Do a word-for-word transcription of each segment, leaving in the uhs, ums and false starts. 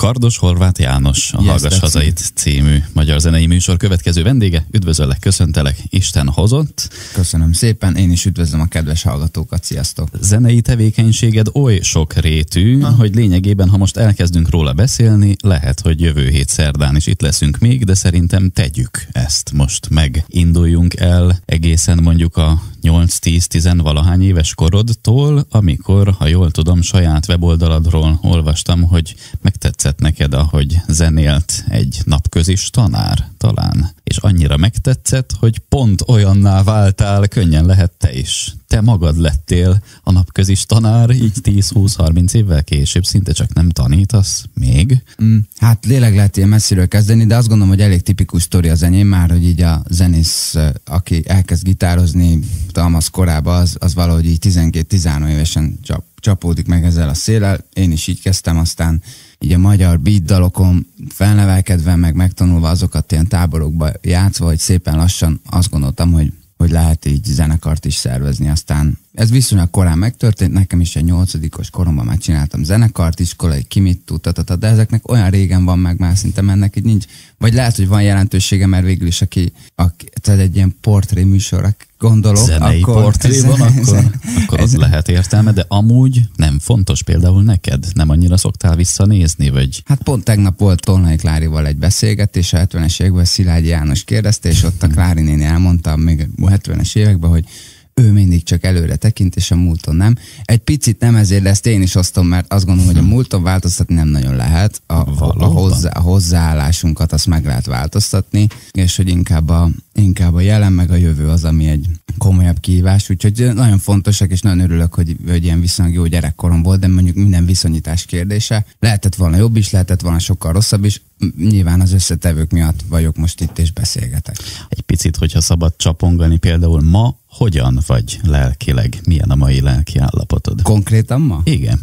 Kardos Horváth János, a yes, Hallgass Hazait című magyar zenei műsor következő vendége. Üdvözöllek, köszöntelek, Isten hozott. Köszönöm szépen, én is üdvözlöm a kedves hallgatókat, sziasztok. Zenei tevékenységed oly sokrétű, ha. hogy lényegében, ha most elkezdünk róla beszélni, lehet, hogy jövő hét szerdán is itt leszünk még, de szerintem tegyük ezt most meg. Induljunk el egészen mondjuk a nyolc-tíz-tíz-valahány éves korodtól, amikor, ha jól tudom, saját weboldaladról olvastam, hogy megtetszett neked, ahogy zenélt egy napközis tanár talán. És annyira megtetszett, hogy pont olyanná váltál, könnyen lehet te is. Te magad lettél a napközis tanár, így tíz-húsz-harminc évvel később, szinte csak nem tanítasz még. Mm, hát léleg lehet ilyen messziről kezdeni, de azt gondolom, hogy elég tipikus sztori az enyém már, hogy így a zenész, aki elkezd gitározni Talmasz korában, az, az valahogy így tizenkét-tizenhárom évesen csap, csapódik meg ezzel a széllel. Én is így kezdtem, aztán így a magyar beat dalokon felnevelkedve, meg megtanulva azokat ilyen táborokba játszva, hogy szépen lassan azt gondoltam, hogy hogy lehet így zenekart is szervezni. Aztán ez viszonylag korán megtörtént, nekem is egy nyolcadikos koromban már csináltam zenekart, iskolai kimittu, de ezeknek olyan régen van meg, már szinte mennek, így nincs. Vagy lehet, hogy van jelentősége, mert végül is aki, aki tehát egy ilyen portré műsorra gondolok. Zenei akkor, portré van, akkor, ez, akkor ez, ott lehet értelme, de amúgy nem fontos például neked? Nem annyira szoktál visszanézni, vagy? Hát pont tegnap volt Tolnai Klárival egy beszélgetés, a hetvenes években Szilágyi János kérdezte, és ott a Klári néni elmondta még a hetvenes években, hogy ő mindig csak előre tekint, és a múlton nem. Egy picit nem ezért, de ezt én is osztom, mert azt gondolom, hogy a múlton változtatni nem nagyon lehet. A, a, hozzá, a hozzáállásunkat azt meg lehet változtatni, és hogy inkább a, inkább a jelen meg a jövő az, ami egy komolyabb kihívás. Úgyhogy nagyon fontosak, és nagyon örülök, hogy, hogy ilyen viszonylag jó gyerekkorom volt, de mondjuk minden viszonyítás kérdése. Lehetett volna jobb is, lehetett volna sokkal rosszabb is. Nyilván az összetevők miatt vagyok most itt, és beszélgetek. Egy picit, hogyha szabad csapongani, például ma hogyan vagy lelkileg? Milyen a mai lelki állapotod? Konkrétan ma? Igen.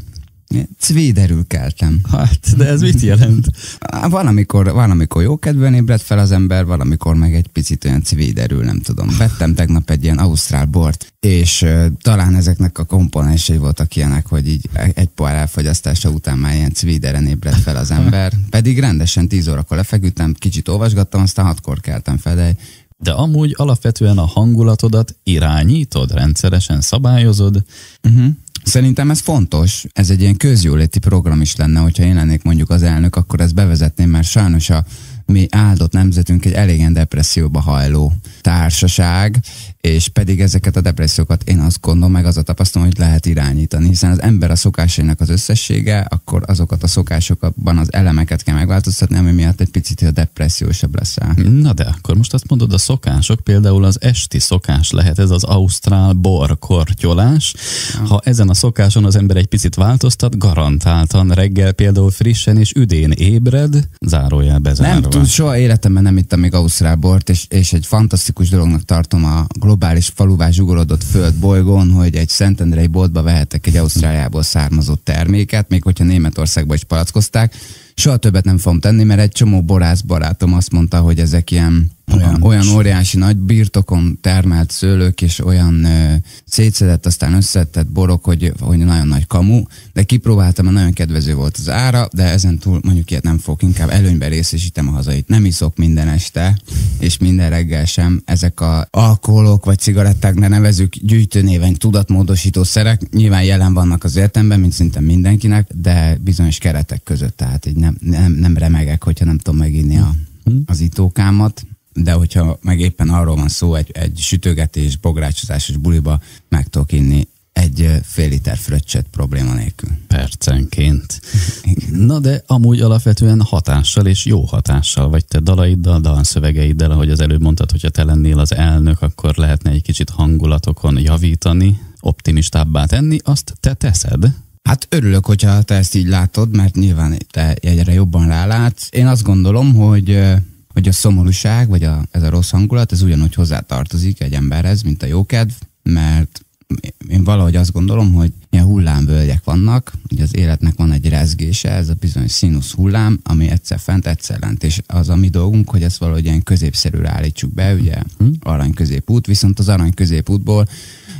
Cvéderül keltem. Hát, de ez mit jelent? Van, amikor, van, amikor jó kedven ébred fel az ember, valamikor meg egy picit olyan cvéderül, nem tudom. Vettem tegnap egy ilyen ausztrál bort, és uh, talán ezeknek a komponensei voltak ilyenek, hogy így egy pohár elfogyasztása után már ilyen cvéderen ébred fel az ember. Pedig rendesen tíz órakor lefeküdtem, kicsit olvasgattam, aztán hatkor keltem fel, de De amúgy alapvetően a hangulatodat irányítod, rendszeresen szabályozod. Uh-huh. Szerintem ez fontos. Ez egy ilyen közjóléti program is lenne, hogyha én lennék mondjuk az elnök, akkor ezt bevezetném, mert sajnos a mi áldott nemzetünk egy elégen depresszióba hajló társaság, és pedig ezeket a depressziókat én azt gondolom, meg az a tapasztalom, hogy lehet irányítani, hiszen az ember a szokásainak az összessége, akkor azokat a szokásokban az elemeket kell megváltoztatni, ami miatt egy picit a depressziósabb leszel. Na de akkor most azt mondod, a szokások, például az esti szokás lehet ez az ausztrál borkortyolás. Ja. Ha ezen a szokáson az ember egy picit változtat, garantáltan reggel például frissen és üdén ébred, zárójel bezárva. Nem tud, soha életemben nem ittam még ausztrál bort, és, és egy fantasztikus dolognak tartom a globális faluvá zsugorodott földbolygón, hogy egy szentendrei boltba vehetek egy Ausztráliából származó terméket, még hogyha Németországban is palackozták. Soha többet nem fogom tenni, mert egy csomó borász barátom azt mondta, hogy ezek ilyen olyan, olyan óriási nagy birtokon termelt szőlők, és olyan ö, szétszedett, aztán összetett borok, hogy, hogy nagyon nagy kamu, de kipróbáltam, mert nagyon kedvező volt az ára, de ezen túl mondjuk ilyet nem fogok, inkább előnyben részesítem a hazait. Nem iszok minden este, és minden reggel sem. Ezek a alkoholok vagy cigaretták, de nevezük gyűjtőnéven tudatmódosító szerek, nyilván jelen vannak az értelemben, mint szinte mindenkinek, de bizonyos keretek között, tehát így nem, nem, nem remegek, hogyha nem tudom meginni a, az itókámat. De hogyha meg éppen arról van szó, egy, egy sütögetés, bográcsozásos buliba meg tudok inni egy fél liter fröccset probléma nélkül. Percenként. Na de amúgy alapvetően hatással és jó hatással vagy te dalaiddal, dalszövegeiddel, ahogy az előbb mondtad, hogyha te lennél az elnök, akkor lehetne egy kicsit hangulatokon javítani, optimistábbá tenni, azt te teszed. Hát örülök, hogyha te ezt így látod, mert nyilván te egyre jobban rálátsz. Én azt gondolom, hogy hogy a szomorúság, vagy a, ez a rossz hangulat, ez ugyanúgy hozzátartozik egy emberhez, mint a jókedv, mert én valahogy azt gondolom, hogy ilyen hullámvölgyek vannak, hogy az életnek van egy rezgése, ez a bizonyos színusz hullám, ami egyszer fent, egyszer lent, és az a mi dolgunk, hogy ezt valahogy ilyen középszerűre állítsuk be, ugye arany középút, viszont az arany középútból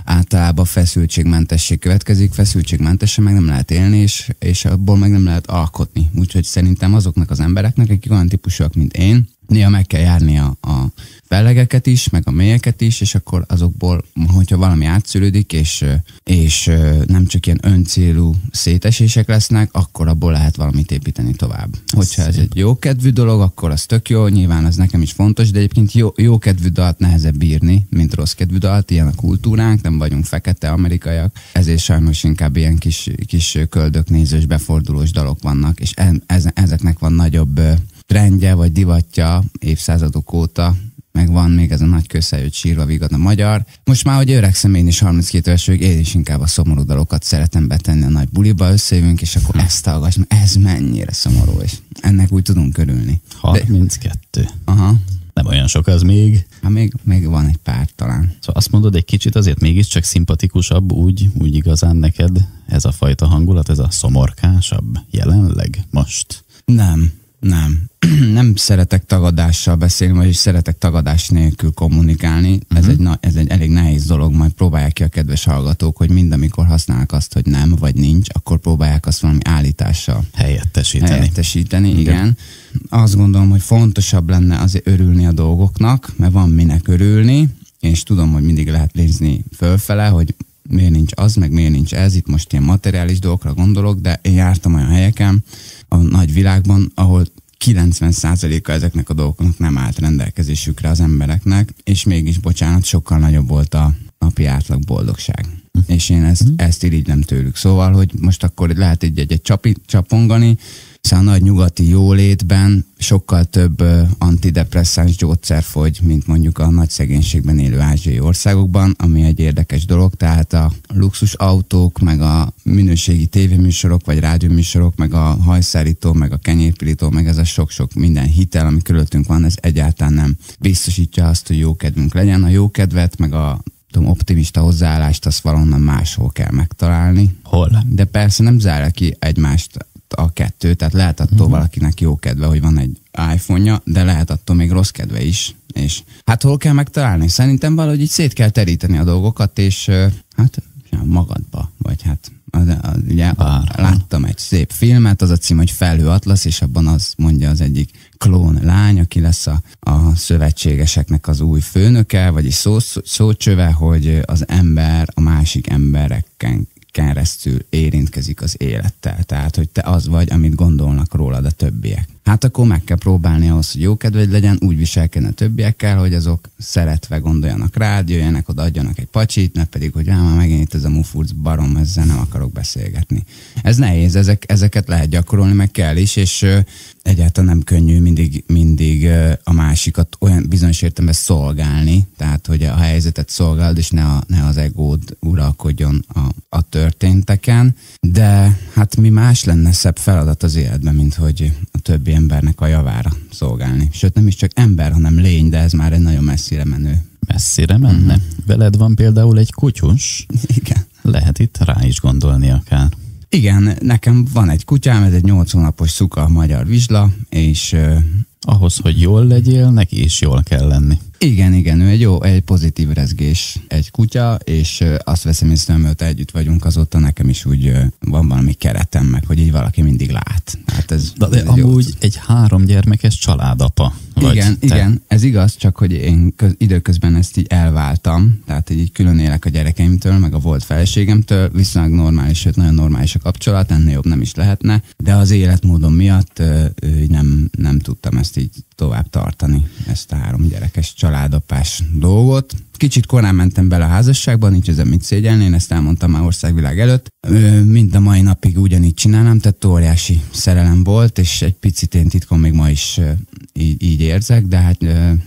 általában feszültségmentesség következik, feszültségmentesen meg nem lehet élni, és, és abból meg nem lehet alkotni. Úgyhogy szerintem azoknak az embereknek, akik olyan típusúak, mint én, néha meg kell járni a, a fellegeket is, meg a mélyeket is, és akkor azokból, hogyha valami átszűrődik, és, és nem csak ilyen öncélú szétesések lesznek, akkor abból lehet valamit építeni tovább. Hogyha ez egy jókedvű dolog, akkor az tök jó, nyilván az nekem is fontos, de egyébként jó, jókedvű dalt nehezebb bírni, mint rosszkedvű dalt, ilyen a kultúránk, nem vagyunk fekete amerikaiak, ezért sajnos inkább ilyen kis, kis köldöknézős, befordulós dalok vannak, és e, ezeknek van nagyobb trendje vagy divatja évszázadok óta, meg van még ez a nagy közhely, hogy sírva vigad a magyar. Most már, hogy öregszem, én is harminckét éves vagyok, én is inkább a szomorú dalokat szeretem betenni a nagy buliba, összejövünk, és akkor ezt hallgass, ez mennyire szomorú, és ennek úgy tudunk körülni. harminckettő. De, aha. Nem olyan sok az még. Hát még, még van egy pár talán. Szóval azt mondod, egy kicsit azért mégiscsak szimpatikusabb úgy, úgy igazán neked ez a fajta hangulat, ez a szomorkásabb jelenleg most? Nem. Nem. Nem szeretek tagadással beszélni, vagyis szeretek tagadás nélkül kommunikálni. Uh-huh. Ez, egy, ez egy elég nehéz dolog, majd próbálják ki a kedves hallgatók, hogy mind amikor használnak azt, hogy nem, vagy nincs, akkor próbálják azt valami állítással helyettesíteni. Helyettesíteni, igen. igen. Azt gondolom, hogy fontosabb lenne azért örülni a dolgoknak, mert van minek örülni, és tudom, hogy mindig lehet nézni fölfele, hogy miért nincs az, meg miért nincs ez, itt most ilyen materiális dolgokra gondolok, de én jártam olyan helyeken a nagy világban, ahol kilencven százaléka ezeknek a dolgoknak nem állt rendelkezésükre az embereknek, és mégis, bocsánat, sokkal nagyobb volt a napi átlag boldogság. Hm. És én ezt, hm. ezt irigylem tőlük. Szóval, hogy most akkor lehet egy egyet csapi, csapongani, hiszen a nagy nyugati jólétben sokkal több uh, antidepresszáns gyógyszer fogy, mint mondjuk a nagy szegénységben élő ázsiai országokban, ami egy érdekes dolog, tehát a luxus autók, meg a minőségi tévéműsorok, vagy rádióműsorok, meg a hajszárító, meg a kenyérpirító, meg ez a sok-sok minden hitel, ami körülöttünk van, ez egyáltalán nem biztosítja azt, hogy jó kedvünk legyen. A jó kedvet, meg a tudom, optimista hozzáállást, azt valahonnan máshol kell megtalálni. Hol? De persze nem zárja ki egymást a kettő, tehát lehet attól uh-huh. valakinek jó kedve, hogy van egy iPhone-ja, de lehet attól még rossz kedve is. És hát hol kell megtalálni? Szerintem valahogy így szét kell teríteni a dolgokat, és hát magadba, vagy hát az, az, ugye Bár, láttam egy szép filmet, az a cím, hogy Felhő Atlasz, és abban az mondja az egyik klón lány, aki lesz a, a szövetségeseknek az új főnöke, vagyis szó, szócsöve, hogy az ember a másik embereken keresztül érintkezik az élettel. Tehát, hogy te az vagy, amit gondolnak rólad a többiek. Hát akkor meg kell próbálni ahhoz, hogy jó kedved legyen, úgy viselkedni a többiekkel, hogy azok szeretve gondoljanak rád, jöjjenek oda, adjanak egy pacsit, ne pedig, hogy már megint itt ez a mufurc barom, ezzel nem akarok beszélgetni. Ez nehéz, ezek, ezeket lehet gyakorolni, meg kell is, és ö, egyáltalán nem könnyű mindig, mindig ö, a másikat olyan bizonyos értelemben szolgálni, tehát, hogy a helyzetet szolgáld, és ne, a, ne az egód uralkodjon a, a történteken, de hát mi más lenne szebb feladat az életben, mint hogy a többi embernek a javára szolgálni. Sőt, nem is csak ember, hanem lény, de ez már egy nagyon messzire menő. Messzire menne? Uh-huh. Veled van például egy kutyus? Igen. Lehet itt rá is gondolni akár. Igen, nekem van egy kutyám, ez egy nyolc hónapos szuka magyar vizsla, és... Uh, ahhoz, hogy jól legyél, neki is jól kell lenni. Igen, igen, ő egy jó, egy pozitív rezgés, egy kutya, és uh, azt veszem észre, mert együtt vagyunk, azóta nekem is úgy uh, van valami keretem meg, hogy így valaki mindig lát. Hát ez, de, de ez amúgy jó. Egy három gyermekes családapa. Igen, te? igen, ez igaz, csak hogy én köz, időközben ezt így elváltam, tehát így külön élek a gyerekeimtől, meg a volt feleségemtől, viszonylag normális, sőt nagyon normális a kapcsolat, ennél jobb nem is lehetne, de az életmódom miatt uh, nem, nem tudtam ezt így tovább tartani, ezt a három gyerekes családapás dolgot. Kicsit korán mentem bele a házasságba, nincs ezen mit szégyelni, én ezt elmondtam már országvilág előtt. Mind a mai napig ugyanígy csinálom, tehát óriási szerelem volt, és egy picit én titkon még ma is így, így érzek, de hát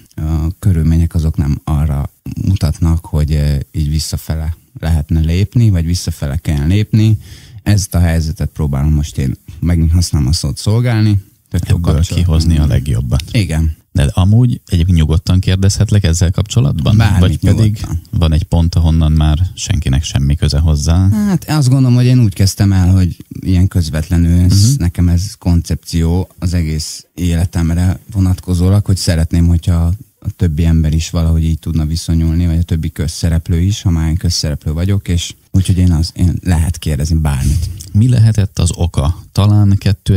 a körülmények azok nem arra mutatnak, hogy így visszafele lehetne lépni, vagy visszafele kell lépni. Ezt a helyzetet próbálom most én megint használom a szót szolgálni. Ebből kihozni a legjobbat. Igen. De amúgy egyébként nyugodtan kérdezhetlek ezzel kapcsolatban? Bármit vagy pedig nyugodtan. Van egy pont, ahonnan már senkinek semmi köze hozzá? Hát azt gondolom, hogy én úgy kezdtem el, hogy ilyen közvetlenül, ez, uh-huh. nekem ez koncepció az egész életemre vonatkozólag, hogy szeretném, hogyha a többi ember is valahogy így tudna viszonyulni, vagy a többi közszereplő is, ha már én közszereplő vagyok, és úgyhogy én, az, én lehet kérdezni bármit. Mi lehetett az oka? Talán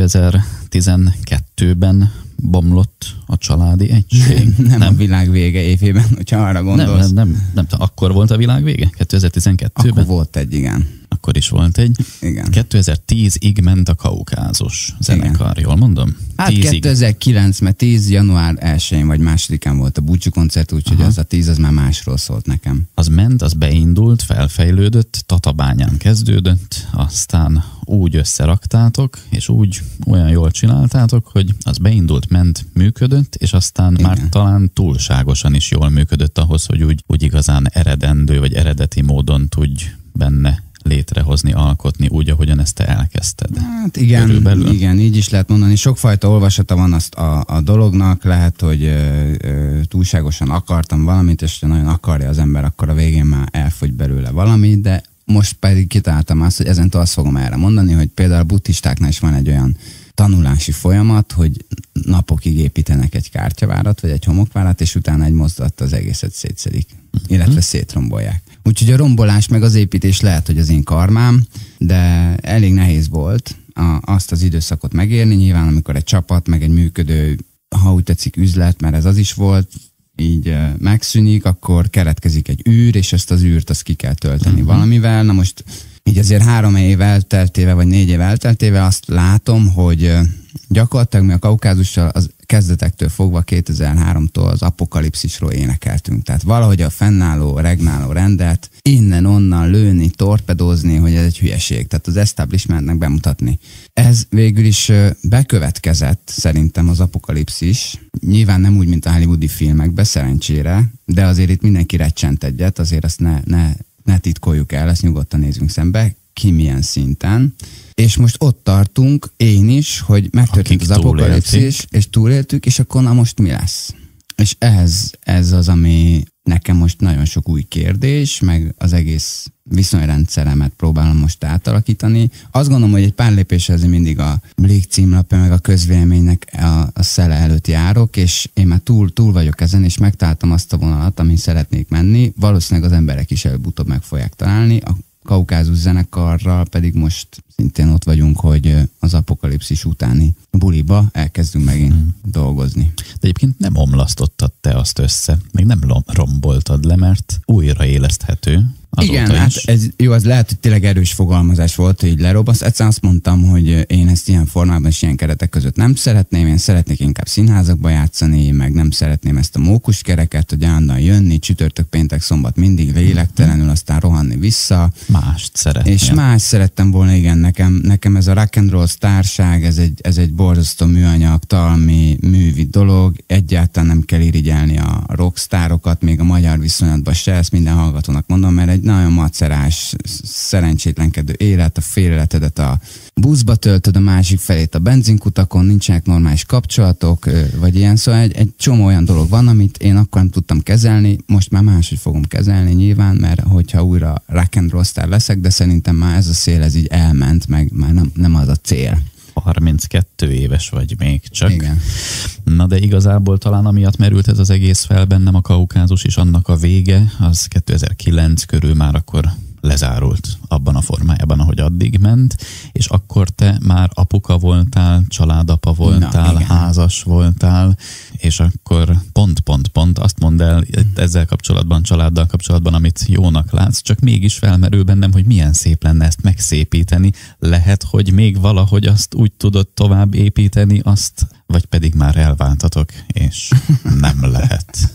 kétezer-tizenkettőben bomlott a családi egység? nem, nem a világ vége évében, hogyha arra gondolsz. Nem, nem, nem, nem, akkor volt a világ vége? kétezer-tizenkettőben? Akkor volt egy, igen. Akkor is volt egy. Igen. kétezer-tízig ment a Kaukázus zenekar, igen. Jól mondom? Hát tízig. kétezer-kilenc, mert tíz január elsején vagy másodikán volt a búcsú koncert, úgyhogy az a tíz az már másról szólt nekem. Az ment, az beindult, felfejlődött, Tatabányán kezdődött, aztán úgy összeraktátok, és úgy olyan jól csináltátok, hogy az beindult, ment, működött, és aztán igen. már talán túlságosan is jól működött ahhoz, hogy úgy, úgy igazán eredendő, vagy eredeti módon tudj benne létrehozni, alkotni úgy, ahogyan ezt te elkezdted. Hát igen, Körülbelül. igen, így is lehet mondani. Sokfajta olvasata van azt a, a dolognak, lehet, hogy ö, ö, túlságosan akartam valamit, és ha nagyon akarja az ember, akkor a végén már elfogy belőle valami, de most pedig kitaláltam azt, hogy ezentől azt fogom erre mondani, hogy például a buddhistáknál is van egy olyan tanulási folyamat, hogy napokig építenek egy kártyavárat, vagy egy homokvárat, és utána egy mozdulattal az egészet szétszedik, uh-huh. illetve szétrombolják. Úgyhogy a rombolás meg az építés lehet, hogy az én karmám, de elég nehéz volt a, azt az időszakot megérni, nyilván amikor egy csapat, meg egy működő, ha úgy tetszik, üzlet, mert ez az is volt, így uh, megszűnik, akkor keletkezik egy űr, és ezt az űrt azt ki kell tölteni uh-huh. valamivel. Na most így azért három év elteltével, vagy négy év elteltével azt látom, hogy uh, gyakorlatilag mi a Kaukázussal az kezdetektől fogva kétezer-háromtól az apokalipszisról énekeltünk. Tehát valahogy a fennálló, regnáló rendet innen-onnan lőni, torpedózni, hogy ez egy hülyeség. Tehát az establishmentnek bemutatni. Ez végül is bekövetkezett szerintem az apokalipszis. Nyilván nem úgy, mint a hollywoodi filmekben, szerencsére, de azért itt mindenki recsent egyet, azért azt ne, ne, ne titkoljuk el, ezt nyugodtan nézzünk szembe, ki milyen szinten. És most ott tartunk, én is, hogy megtörtént az apokalipszis, és túléltük, és akkor na most mi lesz? És ez, ez az, ami nekem most nagyon sok új kérdés, meg az egész viszonyrendszeremet próbálom most átalakítani. Azt gondolom, hogy egy pár lépésre azért mindig a Blik címlapja, meg a közvéleménynek a, a szele előtt járok, és én már túl, túl vagyok ezen, és megtaláltam azt a vonalat, amin szeretnék menni. Valószínűleg az emberek is előbb-utóbb meg fogják találni. A Kaukázus zenekarral pedig most szintén ott vagyunk, hogy az apokalipszis utáni buliba elkezdünk megint hmm. dolgozni. De egyébként nem omlasztottad te azt össze, még nem romboltad le, mert újraéleszthető. Igen, hát ez, jó, az lehet, hogy tényleg erős fogalmazás volt, hogy így lerobbasz. Egyszerűen azt mondtam, hogy én ezt ilyen formában és ilyen keretek között nem szeretném, én szeretnék inkább színházakba játszani, meg nem szeretném ezt a mókuskereket, hogy állandóan jönni, csütörtök, péntek, szombat mindig lélektelenül, aztán rohanni vissza. Mást szeretném. És más szerettem volna, igen, nekem, nekem ez a rock and roll sztárság, ez egy, ez egy borzasztó műanyag, talmi, művi dolog, egyáltalán nem kell irigyelni a rockstárokat, még a magyar viszonylatban se, ezt minden hallgatónak mondom, mert egy nagyon macerás, szerencsétlenkedő élet, a féléletedet a buszba töltöd, a másik felét a benzinkutakon, nincsenek normális kapcsolatok, vagy ilyen, szóval egy, egy csomó olyan dolog van, amit én akkor nem tudtam kezelni, most már máshogy fogom kezelni nyilván, mert hogyha újra rock and roll sztár leszek, de szerintem már ez a szél, ez így elment, meg már nem, nem az a cél. harminckettő éves vagy még csak. Igen. Na de igazából talán amiatt merült ez az egész fel bennem a Kaukázus, és annak a vége, az kétezer-kilenc körül már akkor lezárult abban a formájában, ahogy addig ment, és akkor te már apuka voltál, családapa voltál, Na, házas voltál, és akkor pont, pont, pont azt mondd el ezzel kapcsolatban, családdal kapcsolatban, amit jónak látsz, csak mégis felmerül bennem, hogy milyen szép lenne ezt megszépíteni. Lehet, hogy még valahogy azt úgy tudod tovább építeni, azt, vagy pedig már elváltatok, és nem lehet.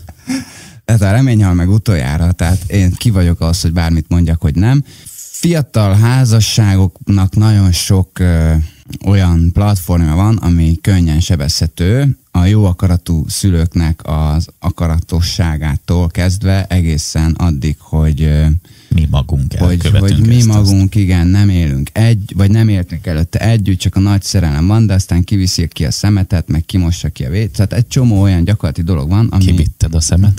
Ez a remény hal meg utoljára, tehát én ki vagyok az, hogy bármit mondjak, hogy nem. Fiatal házasságoknak nagyon sok ö, olyan platformja van, ami könnyen sebezhető. A jó akaratú szülőknek az akaratosságától kezdve egészen addig, hogy ö, mi magunk hogy, hogy mi magunk, igen, nem élünk egy, vagy nem éltünk előtte együtt, csak a nagy szerelem van, de aztán kiviszik ki a szemetet, meg kimossa ki a vét. Tehát egy csomó olyan gyakorlati dolog van, ami... Kivitted a szemetet?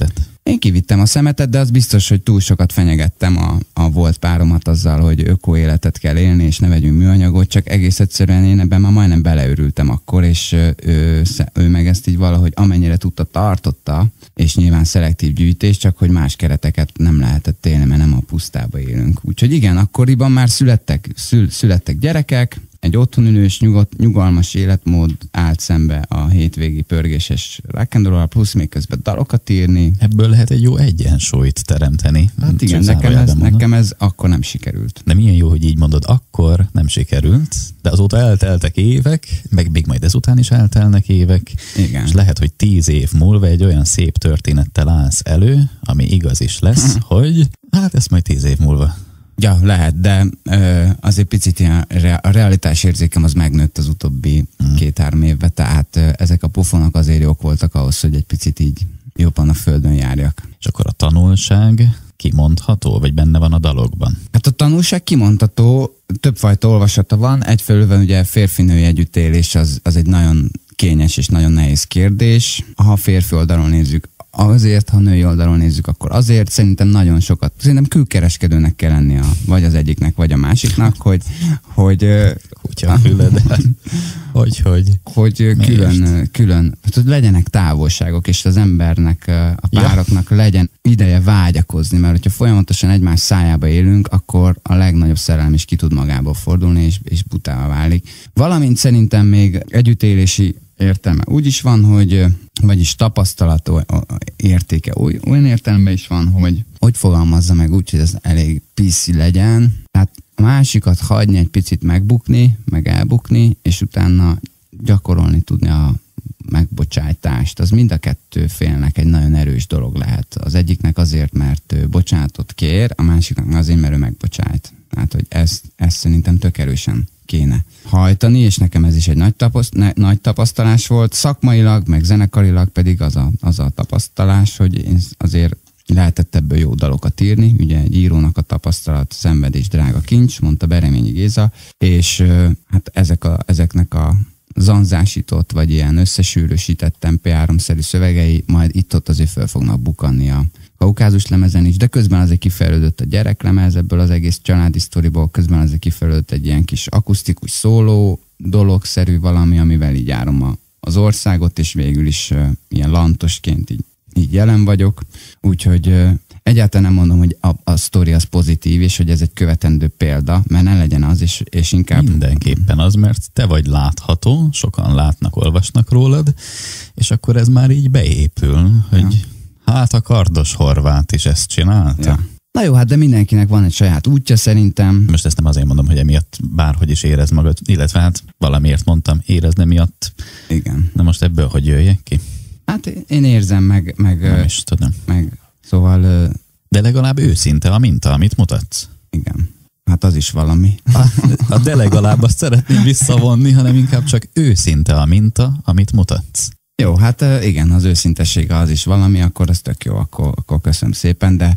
Én kivittem a szemetet, de az biztos, hogy túl sokat fenyegettem a, a volt páromat azzal, hogy öko életet kell élni, és ne vegyünk műanyagot, csak egész egyszerűen én ebben már majdnem beleőrültem akkor, és ő, ő meg ezt így valahogy amennyire tudta, tartotta, és nyilván szelektív gyűjtés, csak hogy más kereteket nem lehetett élni, mert nem a pusztába élünk. Úgyhogy igen, akkoriban már születtek, szül, születtek gyerekek, egy otthonülős, nyugodt, nyugalmas életmód állt szembe a hétvégi pörgéses rock'n'roll, plusz még közben dalokat írni. Ebből lehet egy jó egyensúlyt teremteni. Hát igen, nekem ez, nekem ez akkor nem sikerült. De milyen jó, hogy így mondod, akkor nem sikerült, de azóta elteltek évek, meg még majd ezután is eltelnek évek, igen. És lehet, hogy tíz év múlva egy olyan szép történettel állsz elő, ami igaz is lesz, hogy hát ezt majd tíz év múlva. Ja, lehet, de ö, azért picit ilyen a realitás érzékem az megnőtt az utóbbi hmm. két-három évben, tehát ö, ezek a pofonok azért jók voltak ahhoz, hogy egy picit így jobban a földön járjak. És akkor a tanulság kimondható, vagy benne van a dalokban? Hát a tanulság kimondható, többfajta olvasata van, egyfelől ugye férfi-női együttélés az, az egy nagyon kényes és nagyon nehéz kérdés. Ha férfi oldalon nézzük, azért, ha női oldalon nézzük, akkor azért szerintem nagyon sokat, szerintem külkereskedőnek kell lenni a, vagy az egyiknek, vagy a másiknak, hogy hogy, Kutya füleden. hogy, hogy, hogy külön, külön, hogy legyenek távolságok, és az embernek, a pároknak ja. legyen ideje vágyakozni, mert hogyha folyamatosan egymás szájába élünk, akkor a legnagyobb szerelem is ki tud magából fordulni, és, és butává válik. Valamint szerintem még együttélési értelme úgy is van, hogy vagyis tapasztalat értéke olyan értelemben is van, hogy hogy fogalmazza meg úgy, hogy ez elég piszi legyen. Tehát a másikat hagyni egy picit megbukni, meg elbukni, és utána gyakorolni tudni a megbocsájtást. Az mind a kettő félnek egy nagyon erős dolog lehet. Az egyiknek azért, mert ő bocsánatot kér, a másiknak azért, mert ő megbocsájt. Tehát, hogy ezt, ezt szerintem tök erősen kéne hajtani, és nekem ez is egy nagy, tapaszt, ne, nagy tapasztalás volt. Szakmailag, meg zenekarilag pedig az a, az a tapasztalás, hogy én azért lehetett ebből jó dalokat írni. Ugye egy írónak a tapasztalat, szenvedés, drága kincs, mondta Bereményi Géza, és hát ezek a, ezeknek a zanzásított, vagy ilyen összesűrűsített em pé három-szerű szövegei majd itt-ott azért föl fognak bukanni a Kaukázus lemezen is, de közben azért kifejlődött a gyereklemez ebből az egész családi sztoriból, közben azért kifejlődött egy ilyen kis akusztikus szóló dologszerű valami, amivel így járom a, az országot, és végül is uh, ilyen lantosként így, így jelen vagyok. Úgyhogy uh, egyáltalán nem mondom, hogy a, a sztori az pozitív, és hogy ez egy követendő példa, mert ne legyen az, és, és inkább... Mindenképpen az, mert te vagy látható, sokan látnak, olvasnak rólad, és akkor ez már így beépül, hogy... Ja. Hát a Kardos Horváth is ezt csinálta. Ja. Na jó, hát de mindenkinek van egy saját útja szerintem. Most ezt nem azért mondom, hogy emiatt bárhogy is érez magad, illetve hát valamiért mondtam, érezd miatt. Igen. Na most ebből hogy jöjjek ki? Hát én érzem, meg... meg nem is tudom. Meg, szóval... De legalább őszinte a minta, amit mutatsz. Igen. Hát az is valami. A, a de legalább azt szeretném visszavonni, hanem inkább csak őszinte a minta, amit mutatsz. Jó, hát igen, az őszintessége az is valami, akkor az tök jó, akkor, akkor köszönöm szépen, de,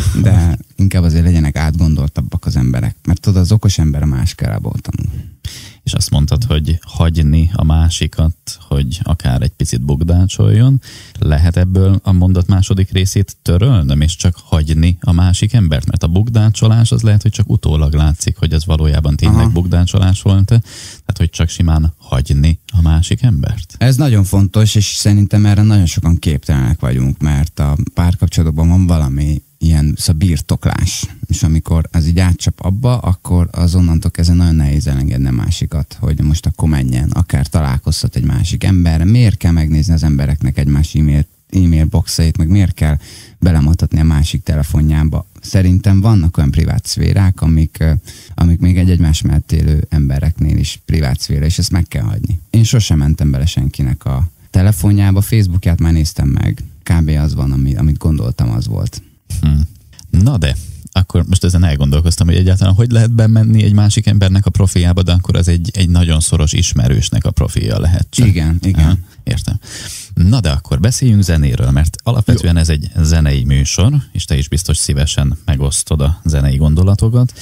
de inkább azért legyenek átgondoltabbak az emberek, mert tudod, az okos ember a másikából tanul. És azt mondtad, hogy hagyni a másikat, hogy akár egy picit bugdácsoljon. Lehet ebből a mondat második részét törölnöm, és csak hagyni a másik embert? Mert a bugdácsolás az lehet, hogy csak utólag látszik, hogy ez valójában tényleg Aha. bugdácsolás volt. Tehát, hogy csak simán hagyni a másik embert. Ez nagyon fontos, és szerintem erre nagyon sokan képtelenek vagyunk, mert a párkapcsolatban van valami ilyen szóval birtoklás, és amikor az így átcsap abba, akkor azonnantól kezdve nagyon nehéz elengedni a másikat, hogy most akkor menjen, akár találkozhat egy másik emberre, miért kell megnézni az embereknek egymás e-mail, e-mail boxait, meg miért kell belemutatni a másik telefonjába. Szerintem vannak olyan privát szférák, amik, amik még egy egymás mellett élő embereknél is privát szféra, és ezt meg kell hagyni. Én sosem mentem bele senkinek a telefonjába, Facebookját már néztem meg, kb. Az van, ami, amit gondoltam, az volt. Hmm. Na de, akkor most ezen elgondolkoztam, hogy egyáltalán hogy lehet bemenni egy másik embernek a profiljába, de akkor az egy, egy nagyon szoros ismerősnek a profilja lehet csak. Igen, igen. Aha, értem. Na de akkor beszéljünk zenéről, mert alapvetően Jó. ez egy zenei műsor, és te is biztos szívesen megosztod a zenei gondolatokat.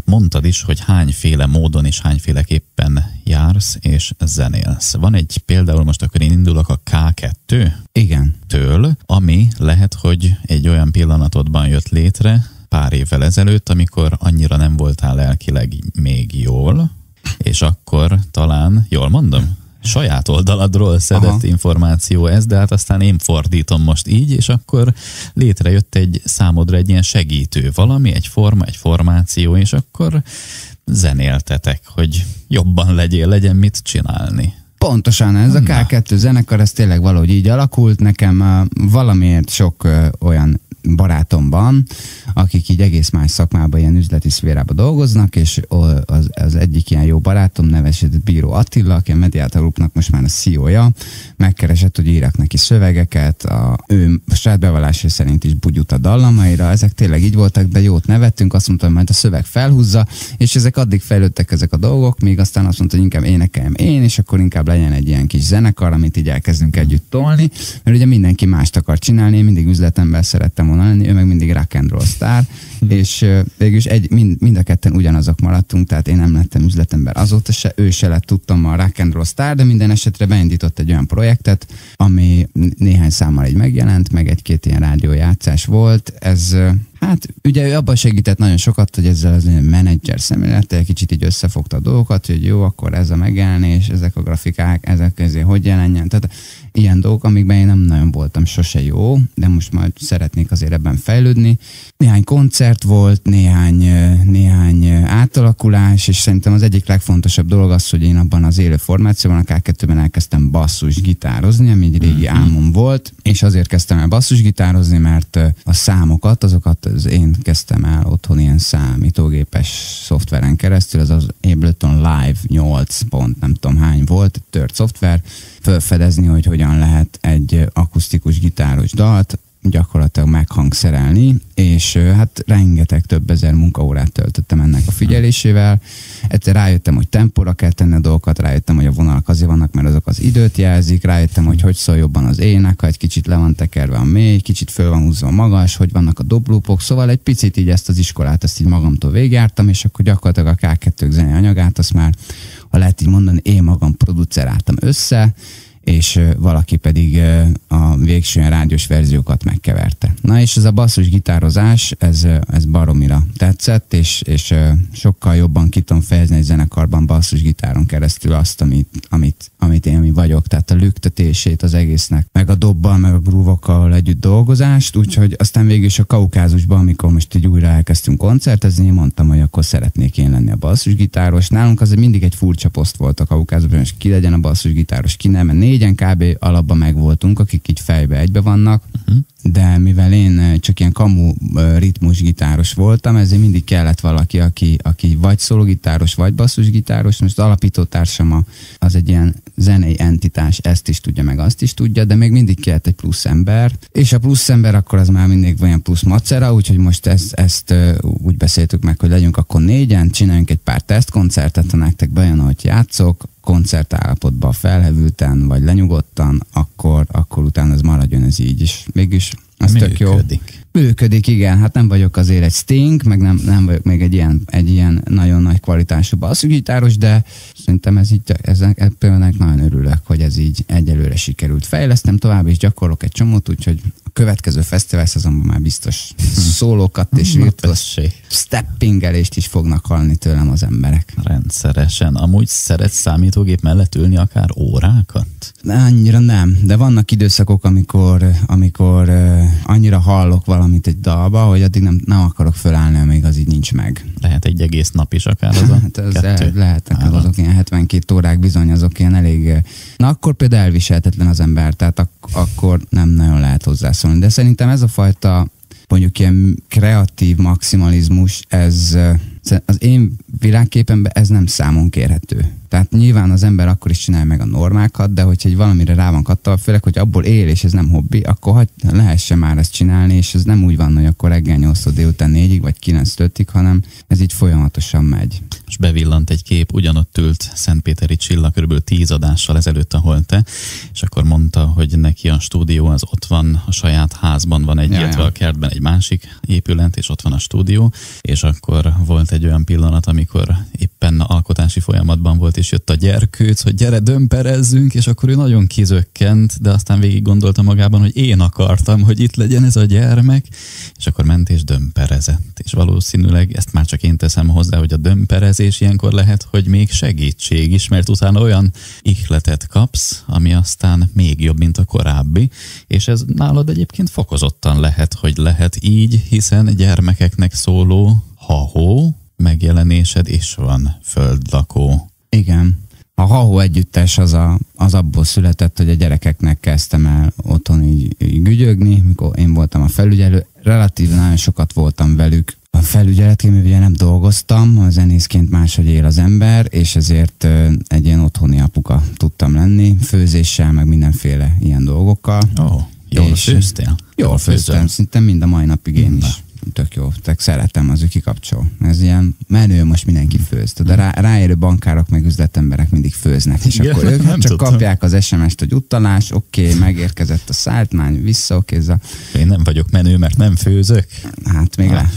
mondtad is, hogy hányféle módon és hányféleképpen jársz és zenélsz. Van egy például, most akkor én indulok a ká kettő Igen. től, ami lehet, hogy egy olyan pillanatodban jött létre pár évvel ezelőtt, amikor annyira nem voltál lelkileg még jól, és akkor talán, jól mondom? Saját oldaladról szedett Aha. információ ez, de hát aztán én fordítom most így, és akkor létrejött egy számodra egy ilyen segítő valami, egy forma, egy formáció, és akkor zenéltetek, hogy jobban legyél, legyen mit csinálni. Pontosan, ez a ká kettő zenekar, ez tényleg valahogy így alakult. Nekem uh, valamiért sok uh, olyan barátom van, akik így egész más szakmában, ilyen üzleti szférában dolgoznak, és az, az egyik ilyen jó barátom, nevesített Bíró Attila, aki a Mediátor Groupnak most már a cé í ó-ja, megkeresett, hogy írjak neki szövegeket, a, ő saját bevallása szerint is bugyut a dallamaira, ezek tényleg így voltak, de jót nevettünk, azt mondtam, hogy majd a szöveg felhúzza, és ezek addig fejlődtek ezek a dolgok, míg aztán azt mondta, hogy inkább énekeljem én, és akkor inkább legyen egy ilyen kis zenekar, amit így elkezdünk együtt tolni, mert ugye mindenki mást akar csinálni, én mindig üzletemben szerettem volna lenni, ő meg mindig rock and roll sztár, és uh, végülis egy, mind, mind a ketten ugyanazok maradtunk, tehát én nem lettem üzletember azóta se, ő se lett tudtam a rock and roll sztár, de minden esetre beindított egy olyan projektet, ami néhány számmal így megjelent, meg egy-két ilyen rádiójátszás volt, ez uh, hát ugye ő abban segített nagyon sokat, hogy ezzel az menedzser szemlélettel kicsit így összefogta a dolgokat, hogy jó, akkor ez a megjelenés, ezek a grafikák, ezek közé hogy jelenjen. Tehát ilyen dolgok, amikben én nem nagyon voltam sose jó, de most majd szeretnék azért ebben fejlődni. Néhány koncert volt, néhány, néhány átalakulás, és szerintem az egyik legfontosabb dolog az, hogy én abban az élő formációban, a ká kettőben elkezdtem basszus gitározni, ami egy régi álmom volt, és azért kezdtem el basszus gitározni, mert a számokat, azokat az én kezdtem el otthon ilyen számítógépes szoftveren keresztül, ez az Ableton Live nyolc pont nem tudom hány volt, tört szoftver, felfedezni, hogy hogyan lehet egy akusztikus gitáros dalt gyakorlatilag meghangszerelni, és hát rengeteg több ezer munkaórát töltöttem ennek a figyelésével. Egyszer rájöttem, hogy tempóra kell tenni a dolgokat, rájöttem, hogy a vonalak azért vannak, mert azok az időt jelzik, rájöttem, hogy hogy szól jobban az ének, ha egy kicsit le van tekerve a mély, kicsit föl van húzva magas, hogy vannak a doblópok, szóval egy picit így ezt az iskolát, ezt így magamtól végigjártam, és akkor gyakorlatilag a ká kettő zenei anyagát, azt már, ha lehet így mondani, én magam produceráltam össze, és valaki pedig a végső rádiós verziókat megkeverte. Na és ez a basszus gitározás, ez, ez baromira tetszett, és, és sokkal jobban ki tudom fejezni egy zenekarban basszus gitáron keresztül azt, amit, amit, amit én mi vagyok, tehát a lüktetését az egésznek, meg a dobbal, meg a grúvokkal együtt dolgozást, úgyhogy aztán végül is a Kaukázusban, amikor most így újra elkezdtünk koncertezni, én mondtam, hogy akkor szeretnék én lenni a basszus gitáros. Nálunk az mindig egy furcsa poszt volt a Kaukázusban, és ki legyen a basszus gitáros, ki nem, mert négyen kb. Alapban megvoltunk, akik így fejbe egybe vannak, uh-huh. de mivel én csak ilyen kamu ritmus gitáros voltam, ezért mindig kellett valaki, aki, aki vagy szologitáros, vagy basszusgitáros. Most alapítótársam az egy ilyen zenei entitás, ezt is tudja, meg azt is tudja, de még mindig kellett egy plusz ember, és a plusz ember akkor az már mindig olyan plusz macera, úgyhogy most ezt, ezt úgy beszéltük meg, hogy legyünk akkor négyen, csináljunk egy pár tesztkoncertet, ha nektek bejön, hogy játszok, koncertállapotban felhevülten, vagy lenyugodtan, akkor, akkor utána ez maradjon ez így is. Mégis az tök jó. Működik, igen. Hát nem vagyok azért egy Sting, meg nem, nem vagyok még egy ilyen, egy ilyen nagyon nagy kvalitású basszusgitáros, de szerintem ez így, ezek például nagyon örülök, hogy ez így egyelőre sikerült. Fejlesztem tovább, és gyakorlok egy csomót, úgyhogy a következő fesztivál szezonban már biztos szólókat és virtuos steppingelést is fognak hallani tőlem az emberek. Rendszeresen. Amúgy szeretsz számítógép mellett ülni akár órákat? Annyira nem, de vannak időszakok, amikor, amikor uh, annyira hallok valamit egy dalba, hogy addig nem, nem akarok fölállni, amíg az így nincs meg. Lehet egy egész nap is akár az a hát az lehet, lehetnek az azok ilyen hetvenkét órák, bizony azok ilyen elég... Na akkor például elviselhetetlen az ember, tehát ak- akkor nem nagyon lehet hozzászólni. De szerintem ez a fajta mondjuk ilyen kreatív maximalizmus, ez az én világképemben ez nem számon kérhető. Tehát nyilván az ember akkor is csinálja meg a normákat, de hogyha egy valamire rá van kattal, főleg, hogy abból él, és ez nem hobbi, akkor hagy, lehessen már ezt csinálni, és ez nem úgy van, hogy akkor reggel nyolctól délután négyig, vagy kilenctől ötig, hanem ez így folyamatosan megy. És bevillant egy kép, ugyanott ült Szentpéteri Csilla körülbelül tíz adással ezelőtt, ahol te, és akkor mondta, hogy neki a stúdió az ott van, a saját házban van egy, ja, illetve ja. a kertben egy másik épület, és ott van a stúdió, és akkor volt egy egy olyan pillanat, amikor éppen alkotási folyamatban volt, és jött a gyerkőc, hogy gyere, dömperezzünk, és akkor ő nagyon kizökkent, de aztán végig gondolta magában, hogy én akartam, hogy itt legyen ez a gyermek, és akkor ment és dömperezett. És valószínűleg ezt már csak én teszem hozzá, hogy a dömperezés ilyenkor lehet, hogy még segítség is, mert utána olyan ihletet kapsz, ami aztán még jobb, mint a korábbi, és ez nálad egyébként fokozottan lehet, hogy lehet így, hiszen gyermekeknek szóló ha-hó megjelenésed is van, Földlakó. Igen. A ha-hó együttes az, a, az abból született, hogy a gyerekeknek kezdtem el otthon így, így gügyögni, mikor én voltam a felügyelő. Relatív nagyon sokat voltam velük. A felügyeletként, mivel nem dolgoztam, a zenészként máshogy él az ember, és ezért egy ilyen otthoni apuka tudtam lenni, főzéssel, meg mindenféle ilyen dolgokkal. Ó, oh, jól főztél? Jól főztem, szinte mind a mai napig én is. Tök jó, tök szeretem, az ő kikapcsol. Ez ilyen menő, most mindenki főz. De rá, ráérő bankárok meg üzletemberek mindig főznek, és igen, akkor ők csak tudtam. Kapják az es em est, hogy utalás, oké, okay, megérkezett a szállítmány, vissza, oké, okay, a... Én nem vagyok menő, mert nem főzök. Hát még le.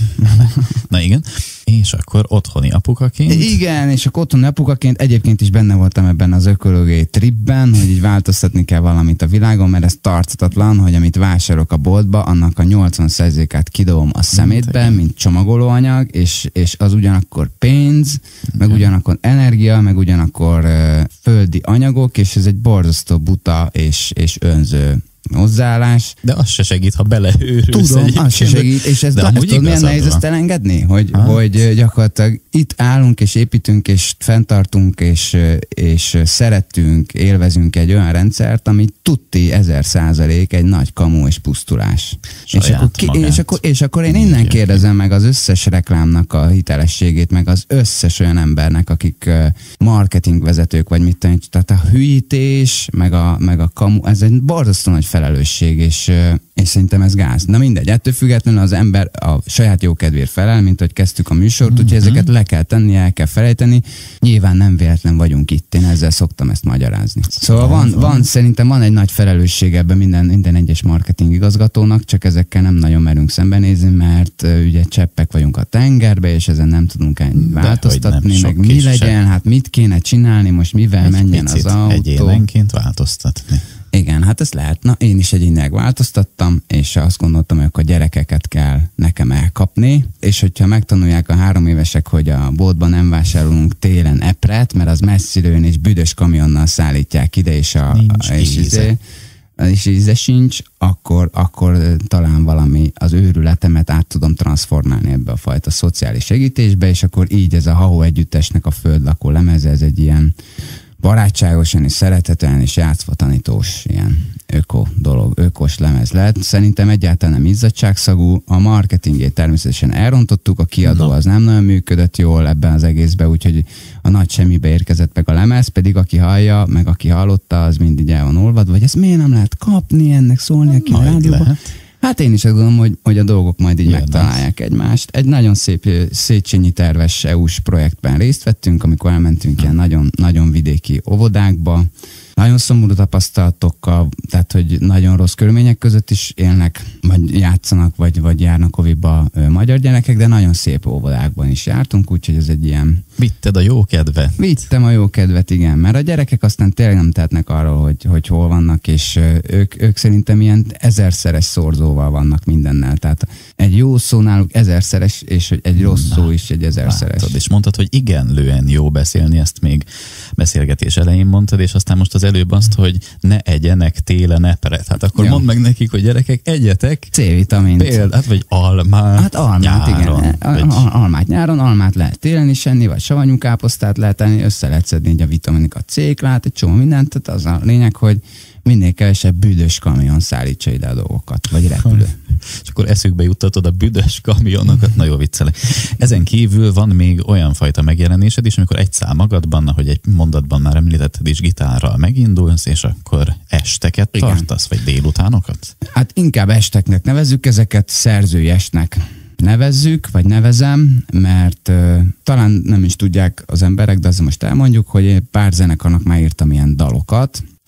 Na igen. És akkor otthoni apukaként? Igen, és akkor otthoni apukaként egyébként is benne voltam ebben az ökológiai tripben, hogy így változtatni kell valamit a világon, mert ez tarthatatlan, hogy amit vásárolok a boltba, annak a nyolcvan százalékát kidobom a szemétbe, mint csomagolóanyag, és, és az ugyanakkor pénz, meg igen. ugyanakkor energia, meg ugyanakkor uh, földi anyagok, és ez egy borzasztó buta és, és önző hozzáállás. De az se segít, ha beleőrülsz. Tudom, az se segít, és ez, ezt tudod, milyen nehéz ezt elengedni? Hogy, hogy gyakorlatilag itt állunk, és építünk, és fenntartunk, és, és szeretünk, élvezünk egy olyan rendszert, ami tuti ezer százalék egy nagy kamu és pusztulás. És akkor, ki, és, akkor, és akkor én innen kérdezem meg az összes reklámnak a hitelességét, meg az összes olyan embernek, akik marketingvezetők, vagy mit tenni, tehát a hülyítés, meg a, meg a kamu, ez egy borzasztó nagy felelősség, és, és szerintem ez gáz. Na mindegy, ettől függetlenül az ember a saját jókedvéért felel, mint hogy kezdtük a műsort, úgyhogy mm-hmm. ezeket le kell tenni, el kell felejteni. Nyilván nem véletlen vagyunk itt, én ezzel szoktam ezt magyarázni. Szóval van, van szerintem van egy nagy felelősség ebben minden, minden egyes marketing igazgatónak, csak ezekkel nem nagyon merünk szembenézni, mert uh, ugye cseppek vagyunk a tengerbe, és ezen nem tudunk változtatni, nem, meg mi legyen, sem. Hát mit kéne csinálni, most mivel egy menjen az autó. Egyénenként változtatni. Igen, hát ez lehet. Na, én is egyénileg változtattam, és azt gondoltam, hogy a gyerekeket kell nekem elkapni, és hogyha megtanulják a három évesek, hogy a boltban nem vásárolunk télen epret, mert az messziről és büdös kamionnal szállítják ide, és a... Nincs és íze. Izé, és íze sincs, akkor, akkor talán valami az őrületemet át tudom transformálni ebbe a fajta szociális segítésbe, és akkor így ez a ha-hó együttesnek a Földlakó lemeze, ez egy ilyen barátságosan és szeretetően és játszva tanítós ilyen öko dolog, ökos lemez lett. Szerintem egyáltalán nem izzadságszagú, a marketingét természetesen elrontottuk, a kiadó az nem nagyon működött jól ebben az egészben, úgyhogy a nagy semmibe érkezett meg a lemez, pedig aki hallja, meg aki hallotta, az mindig el van olvadva, vagy ezt miért nem lehet kapni, ennek szólnia ki a rádióban. Hát én is azt gondolom, hogy, hogy a dolgok majd így Jön megtalálják az. egymást. Egy nagyon szép Széchenyi terves é u-s projektben részt vettünk, amikor elmentünk ilyen nagyon, nagyon vidéki óvodákba, nagyon szomorú tapasztalatokkal, tehát hogy nagyon rossz körülmények között is élnek, vagy játszanak, vagy, vagy járnak oviba magyar gyerekek, de nagyon szép óvodákban is jártunk, úgyhogy ez egy ilyen... Vitted a jó kedvet. Vittem a jó kedvet, igen, mert a gyerekek aztán tényleg nem tehetnek arról, hogy, hogy hol vannak, és ők, ők szerintem ilyen ezerszeres szorzóval vannak mindennel, tehát egy jó szó náluk ezerszeres, és egy rossz Na, szó is egy ezerszeres. Látod, és mondtad, hogy igenlően jó beszélni, ezt még beszélgetés elején mondtad, és aztán most az előbb azt, hogy ne egyenek télen epret. Hát akkor ja. mondd meg nekik, hogy gyerekek, egyetek C-vitamint. Példát, vagy almát. Hát almát, nyáron, igen. Vagy... Almát nyáron, almát lehet télen is enni, vagy savanyú káposztát lehet enni, össze lehet szedni így a vitaminokat, céklát, egy csomó mindent. Tehát az a lényeg, hogy minél kevesebb büdös kamion szállítsa ide a dolgokat, vagy repülő. És akkor eszükbe juttatod a büdös kamionokat, na jó viccelek. Ezen kívül van még olyan fajta megjelenésed is, amikor egy szám magadban, ahogy egy mondatban már említetted is, gitárral megindulsz, és akkor esteket Igen. tartasz, vagy délutánokat? Hát inkább esteknek nevezzük ezeket, szerzői estnek nevezzük, vagy nevezem, mert uh, talán nem is tudják az emberek, de azért most elmondjuk, hogy pár zenekarnak már írtam ilyen dalokat,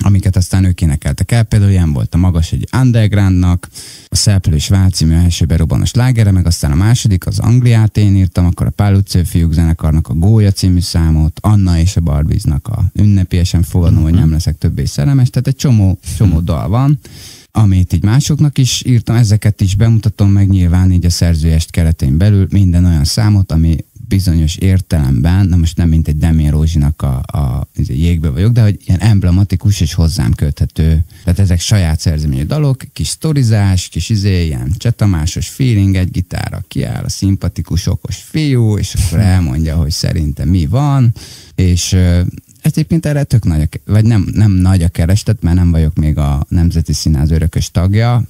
amiket aztán ők énekeltek el. Például ilyen volt a Magas egy Undergroundnak, a Szereplő és Vál című első berobbanó slágere, meg aztán a második, az Angliát én írtam, akkor a Pál utcai fiúk zenekarnak a Gólya című számot, Anna és a Barbiznak a Ünnepiesen fogadom, uh-huh. hogy nem leszek többé szerelmes, tehát egy csomó, csomó dal van, amit így másoknak is írtam, ezeket is bemutatom meg nyilván így a szerzőest keretén belül, minden olyan számot, ami bizonyos értelemben, na most nem mint egy Demén Rózsinak a, a jégből vagyok, de hogy ilyen emblematikus és hozzám köthető. Tehát ezek saját szerzeményű dalok, kis sztorizás, kis izé, ilyen csetamásos feeling, egy gitárra kiáll a szimpatikus, okos fiú, és akkor elmondja, hogy szerintem mi van, és egyébként erre tök nagy, a, vagy nem, nem nagy a kereslet, mert nem vagyok még a Nemzeti Színház örökös tagja,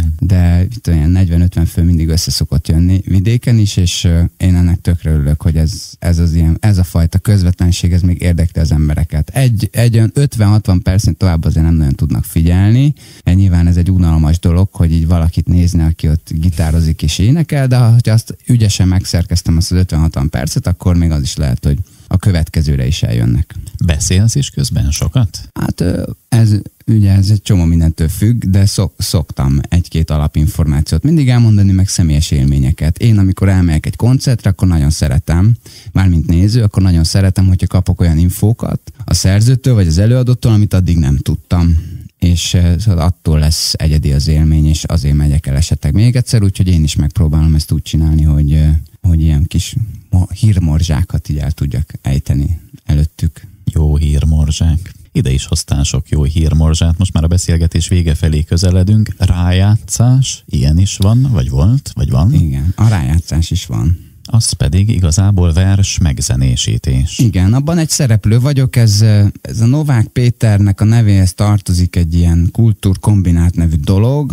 de itt olyan negyven-ötven fő mindig össze szokott jönni vidéken is, és én ennek tökre örülök, hogy ez, ez, az ilyen, ez a fajta közvetlenség, ez még érdekli az embereket. Egy, egy olyan ötven-hatvan percent tovább azért nem nagyon tudnak figyelni, és nyilván ez egy unalmas dolog, hogy így valakit nézni, aki ott gitározik és énekel, de ha azt ügyesen megszerkeztem azt az ötven-hatvan percet, akkor még az is lehet, hogy a következőre is eljönnek. Beszélsz is közben sokat? Hát ez ugye ez egy csomó mindentől függ, de szok, szoktam egy-két alapinformációt mindig elmondani, meg személyes élményeket. Én amikor elmegyek egy koncertre, akkor nagyon szeretem, mármint néző, akkor nagyon szeretem, hogyha kapok olyan infókat a szerzőtől, vagy az előadótól, amit addig nem tudtam. És attól lesz egyedi az élmény, és azért megyek el esetleg még egyszer, úgyhogy én is megpróbálom ezt úgy csinálni, hogy, hogy ilyen kis hírmorzsákat így el tudjak ejteni előttük. Jó hírmorzsák. Ide is hoztál sok jó hírmorzsát, most már a beszélgetés vége felé közeledünk. Rájátszás, ilyen is van, vagy volt, vagy van? Igen, a rájátszás is van. Az pedig igazából vers megzenésítés. Igen, abban egy szereplő vagyok, ez, ez a Novák Péternek a nevéhez tartozik egy ilyen kultúrkombinált nevű dolog,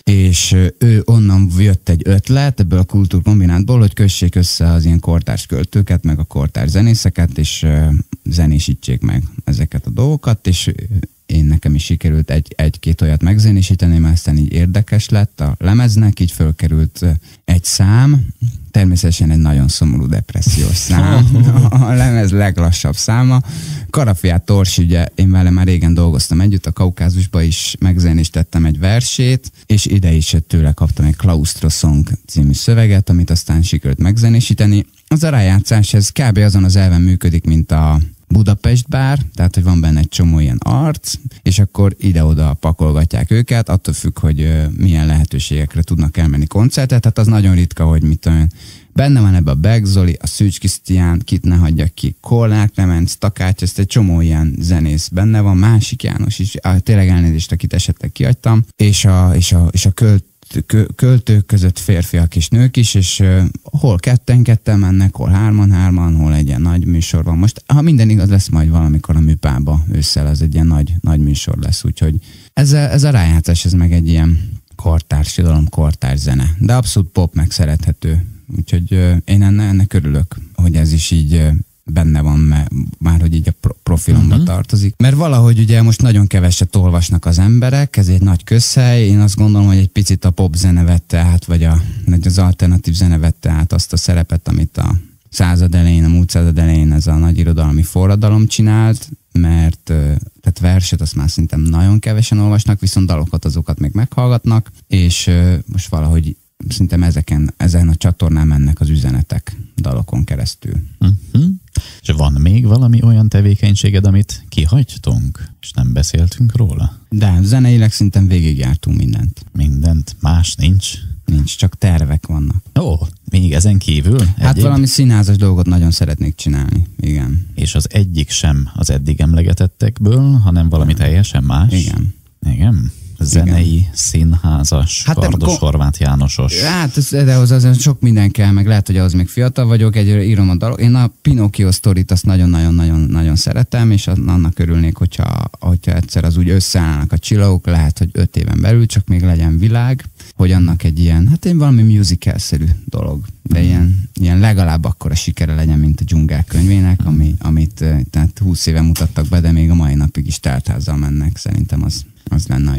és ő onnan jött egy ötlet ebből a kultúrkombinátból, hogy kössék össze az ilyen kortárs költőket, meg a kortárs zenészeket, és zenésítsék meg ezeket a dolgokat, és én nekem is sikerült egy, egy-két olyat megzenésíteni, mert aztán így érdekes lett a lemeznek, így fölkerült egy szám, természetesen egy nagyon szomorú depressziós szám, a lemez leglassabb száma. Karafiát Tors, ugye én vele már régen dolgoztam együtt, a Kaukázusba is megzenésítettem egy versét, és ide is tőle kaptam egy Klaustro Song című szöveget, amit aztán sikerült megzenésíteni. Az a rájátszás, ez kb. Azon az elven működik, mint a Budapest bár, tehát hogy van benne egy csomó ilyen arc, és akkor ide-oda pakolgatják őket, attól függ, hogy uh, milyen lehetőségekre tudnak elmenni koncertet, tehát az nagyon ritka, hogy mit olyan. Benne van ebbe a Beck Zoli, a Szűcs Krisztián, kit ne hagyjak ki, Kolnár Klemenc, Takács, ezt egy csomó ilyen zenész benne van, Másik János is, ah, tényleg elnézést, akit esetleg kihagytam, és a, és a, és a költ költők között férfiak és nők is, és uh, hol ketten-ketten mennek, hol hárman-hárman, hol egy ilyen nagy műsor van. Most, ha minden igaz, lesz majd valamikor a Műpába ősszel, az egy ilyen nagy, nagy műsor lesz, úgyhogy ez a, ez a rájátszás, ez meg egy ilyen kortárs irodalom, kortárs zene, de abszolút pop, meg szerethető. Úgyhogy uh, én ennek, ennek örülök, hogy ez is így uh, benne van, mert már hogy így a profilomba uh-huh. tartozik. Mert valahogy ugye most nagyon keveset olvasnak az emberek, ez egy nagy közhely, én azt gondolom, hogy egy picit a pop zene vette át, vagy, a, vagy az alternatív zene vette át azt a szerepet, amit a század elején, a múlt század elején ez a nagy irodalmi forradalom csinált, mert tehát verset azt már szerintem nagyon kevesen olvasnak, viszont dalokat azokat még meghallgatnak, és most valahogy szerintem ezeken, ezen a csatornán mennek az üzenetek dalokon keresztül. Uh-huh. És van még valami olyan tevékenységed, amit kihagytunk, és nem beszéltünk róla? De zeneileg szerintem végigjártunk mindent. Mindent? Más nincs? Nincs, csak tervek vannak. Ó, még ezen kívül? Hát egyéb? Valami színházas dolgot nagyon szeretnék csinálni, igen. És az egyik sem az eddig emlegetettekből, hanem valami teljesen más? Igen. Igen? Zenei, igen. Színházas, hát Kardos ko- Horváth Jánosos. Hát ez, de az azért sok minden kell, meg lehet, hogy ahhoz még fiatal vagyok, egyre írom a dalok. Én a Pinocchio sztorit azt nagyon-nagyon-nagyon szeretem, és annak örülnék, hogyha, hogyha egyszer az úgy összeállnak a csillagok, lehet, hogy öt éven belül csak még legyen világ, hogy annak egy ilyen, hát én valami musical-szerű dolog, de mm. ilyen, ilyen legalább akkora sikere legyen, mint a Dzsungel könyvének, ami, amit tehát húsz éve mutattak be, de még a mai napig is teltházzal mennek, szerintem az, az lenne jó.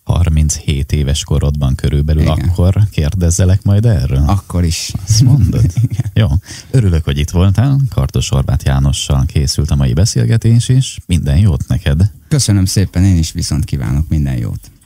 harminchét éves korodban körülbelül, igen. Akkor kérdezzelek majd erről? Akkor is. Azt mondod? Jó. Örülök, hogy itt voltál. Kardos Horváth Jánossal készült a mai beszélgetés, és minden jót neked. Köszönöm szépen, én is viszont kívánok minden jót.